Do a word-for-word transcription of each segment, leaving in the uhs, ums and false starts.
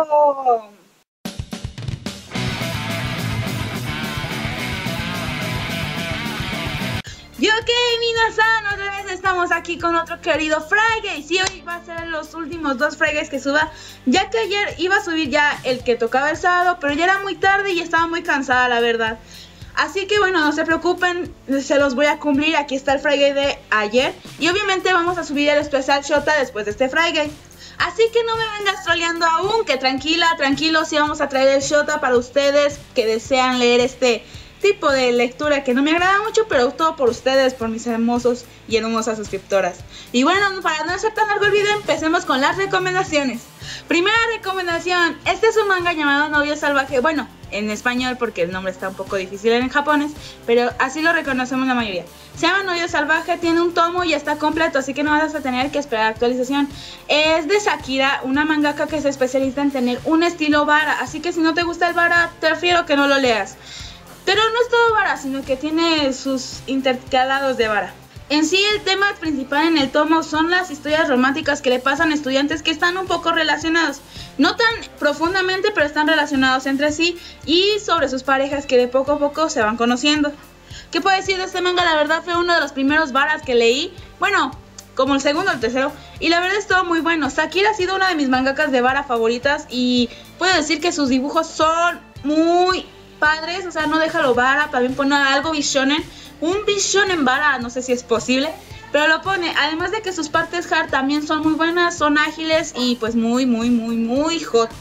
Yo que minasan, otra vez estamos aquí con otro querido Friday. Sí, hoy va a ser los últimos dos Fridays que suba, ya que ayer iba a subir ya el que tocaba el sábado, pero ya era muy tarde y estaba muy cansada, la verdad. Así que bueno, no se preocupen, se los voy a cumplir. Aquí está el Friday de ayer y obviamente vamos a subir el especial Shota después de este Friday. Así que no me vengas troleando aún, que tranquila, tranquilo, sí vamos a traer el Shota para ustedes que desean leer este tipo de lectura que no me agrada mucho, pero todo por ustedes, por mis hermosos y hermosas suscriptoras. Y bueno, para no hacer tan largo el video, empecemos con las recomendaciones. Primera recomendación, este es un manga llamado Novio Salvaje, bueno, en español porque el nombre está un poco difícil en japonés, pero así lo reconocemos la mayoría. Se llama Novio Salvaje, tiene un tomo y está completo, así que no vas a tener que esperar actualización. Es de Sakira, una mangaka que se especializa en tener un estilo vara, así que si no te gusta el vara, te refiero que no lo leas. Pero no es todo vara, sino que tiene sus intercalados de vara. En sí, el tema principal en el tomo son las historias románticas que le pasan a estudiantes que están un poco relacionados. No tan profundamente, pero están relacionados entre sí y sobre sus parejas que de poco a poco se van conociendo. ¿Qué puedo decir de este manga? La verdad fue uno de los primeros varas que leí. Bueno, como el segundo o el tercero. Y la verdad estuvo muy bueno. Sakira ha sido una de mis mangakas de vara favoritas y puedo decir que sus dibujos son muy padres, o sea, no déjalo vara, también pone algo bishonen, un bishonen vara, no sé si es posible, pero lo pone, además de que sus partes hard también son muy buenas, son ágiles y pues muy, muy, muy, muy hot.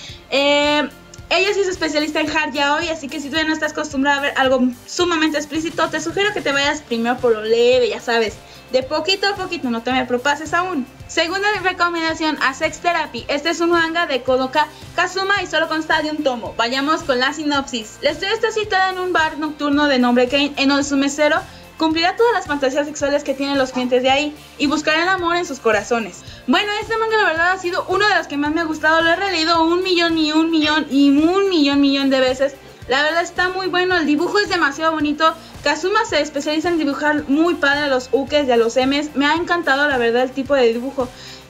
Eh, ella sí es especialista en hard ya hoy, así que si tú ya no estás acostumbrada a ver algo sumamente explícito, te sugiero que te vayas primero por lo leve, ya sabes, de poquito a poquito, no te me propases aún. Segunda recomendación, a Sex Therapy. Este es un manga de Kodoka Kazuma y solo consta de un tomo. Vayamos con la sinopsis. La historia está citada en un bar nocturno de nombre Kane, en donde su mesero cumplirá todas las fantasías sexuales que tienen los clientes de ahí y buscará el amor en sus corazones. Bueno, este manga la verdad ha sido uno de los que más me ha gustado. Lo he releído un millón y un millón y un millón millón de veces. La verdad está muy bueno, el dibujo es demasiado bonito. Kazuma se especializa en dibujar muy padre a los ukes y a los emes. Me ha encantado la verdad el tipo de dibujo.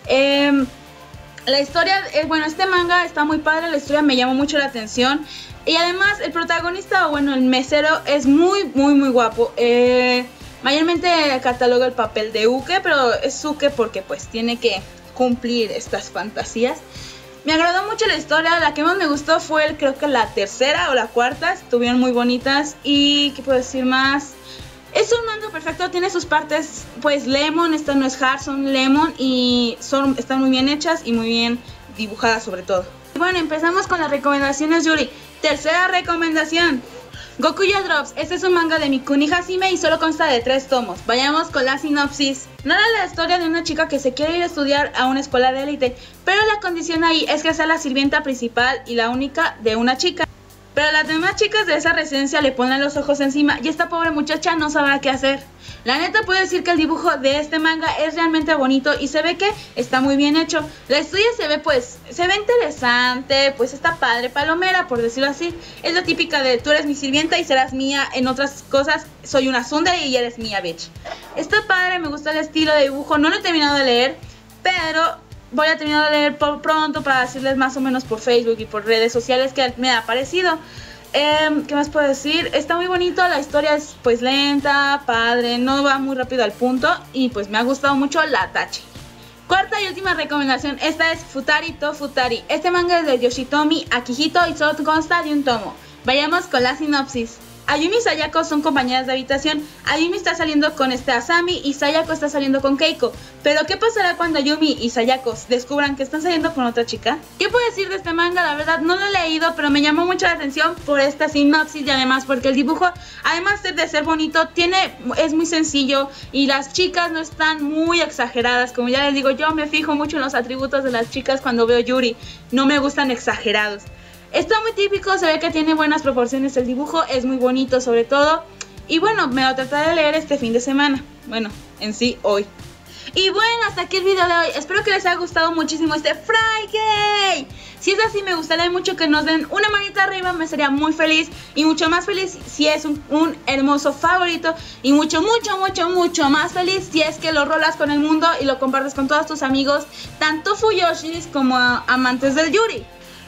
Eh, la historia, eh, bueno, este manga está muy padre, la historia me llamó mucho la atención. Y además el protagonista, o bueno, el mesero es muy, muy, muy guapo. Eh, mayormente cataloga el papel de uke, pero es uke porque pues tiene que cumplir estas fantasías. Me agradó mucho la historia, la que más me gustó fue creo que la tercera o la cuarta, estuvieron muy bonitas. Y ¿qué puedo decir más? Es un manga perfecto, tiene sus partes pues lemon, esta no es hard, son lemon y son, están muy bien hechas y muy bien dibujadas sobre todo. Bueno, empezamos con las recomendaciones, Yuri. Tercera recomendación, Gokuyo Drops. Este es un manga de Mikuni Hajime y solo consta de tres tomos. Vayamos con la sinopsis. Narra la historia de una chica que se quiere ir a estudiar a una escuela de élite, pero la condición ahí es que sea la sirvienta principal y la única de una chica. Pero las demás chicas de esa residencia le ponen los ojos encima y esta pobre muchacha no sabrá qué hacer. La neta puedo decir que el dibujo de este manga es realmente bonito y se ve que está muy bien hecho. La historia se ve pues, se ve interesante, pues está padre, palomera por decirlo así. Es la típica de tú eres mi sirvienta y serás mía, en otras cosas soy una tsundere y eres mía, bitch. Está padre, me gusta el estilo de dibujo, no lo he terminado de leer, pero voy a terminar de leer por pronto para decirles más o menos por Facebook y por redes sociales que me ha parecido. Eh, ¿Qué más puedo decir? Está muy bonito, la historia es pues lenta, padre, no va muy rápido al punto y pues me ha gustado mucho la tachi. Cuarta y última recomendación, esta es Futari to Futari. Este manga es de Yoshitomi Akihito y solo consta de un tomo. Vayamos con la sinopsis. Ayumi y Sayako son compañeras de habitación. Ayumi está saliendo con este Asami y Sayako está saliendo con Keiko. Pero ¿qué pasará cuando Ayumi y Sayako descubran que están saliendo con otra chica? ¿Qué puedo decir de este manga? La verdad no lo he leído, pero me llamó mucho la atención por esta sinopsis y además porque el dibujo, además de ser bonito, tiene, es muy sencillo y las chicas no están muy exageradas. Como ya les digo, yo me fijo mucho en los atributos de las chicas cuando veo Yuri. No me gustan exagerados. Está muy típico, se ve que tiene buenas proporciones el dibujo, es muy bonito sobre todo. Y bueno, me lo trataré de leer este fin de semana. Bueno, en sí, hoy. Y bueno, hasta aquí el video de hoy. Espero que les haya gustado muchísimo este Friday. Si es así, me gustaría mucho que nos den una manita arriba, me sería muy feliz. Y mucho más feliz si es un, un hermoso favorito. Y mucho, mucho, mucho, mucho más feliz si es que lo rolas con el mundo y lo compartes con todos tus amigos, tanto fuyoshis como amantes del Yuri.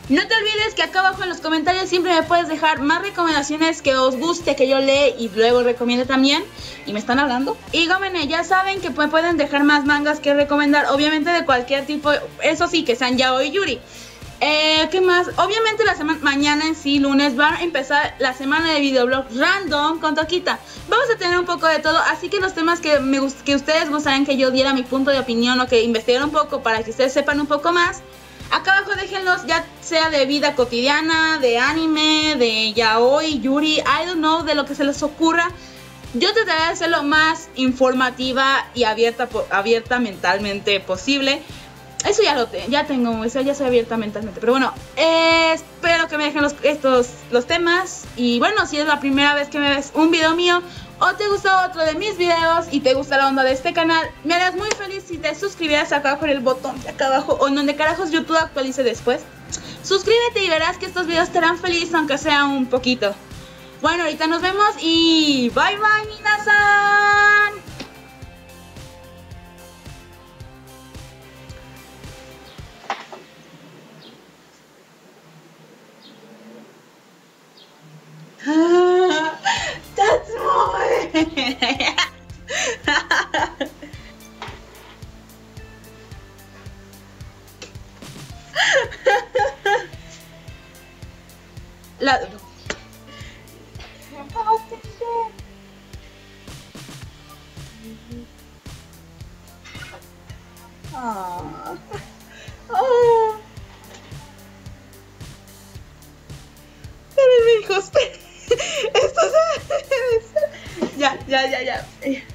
No te olvides que acá abajo en los comentarios siempre me puedes dejar más recomendaciones que os guste, que yo lee y luego recomiende también. Y me están hablando. Y gómene, ya saben que me pueden dejar más mangas que recomendar, obviamente de cualquier tipo, eso sí, que sean yaoi y yuri. Eh, ¿Qué más? Obviamente la semana, mañana en sí, lunes, va a empezar la semana de videoblogs random con Toquita. Vamos a tener un poco de todo, así que los temas que, me gust que ustedes gustarían que yo diera mi punto de opinión o que investigara un poco para que ustedes sepan un poco más, acá abajo déjenlos, ya sea de vida cotidiana, de anime, de yaoi, yuri, I don't know, de lo que se les ocurra. Yo trataré de hacerlo más informativa y abierta, abierta mentalmente posible. Eso ya lo tengo, ya tengo, eso ya soy abierta mentalmente. Pero bueno, eh, espero que me dejen los, estos, los temas. Y bueno, si es la primera vez que me ves un video mío o te gustó otro de mis videos y te gusta la onda de este canal, me harás muy feliz si te suscribieras acá abajo en el botón de acá abajo o en donde carajos YouTube actualice después. Suscríbete y verás que estos videos te harán feliz aunque sea un poquito. Bueno, ahorita nos vemos y bye bye, minasan. That's more. La... Oh. Oh. Espérenme, hijos. Esto es... ya, ya, ya, ya.